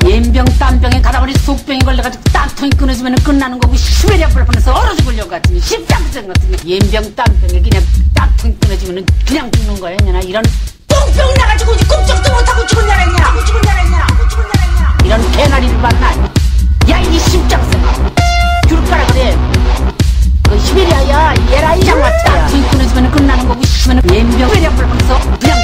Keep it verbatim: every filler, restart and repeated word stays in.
옌병 땀병에 가다보니 속병이 걸려가지고 땀통이 끊어지면 끝나는 거고 시베리아 불판에서 얼어 죽으려고 같으니 십장생 같으니 옌병 땀병에 그냥 땀통이 끊어지면 그냥 죽는 거야 이년아. 이런 똥병 나가지고 꿈쩍도 못하고 죽은 날 했냐 하고 죽은 날 했냐 하고 죽은 날 했냐 이런 개나리를 봤나. 야 이 십장생 귤 까라 그래. 그 시베리아야 얘라 이 장마차 땀통이 끊어지면 끝나는 거고 시베리아 불판에서 그냥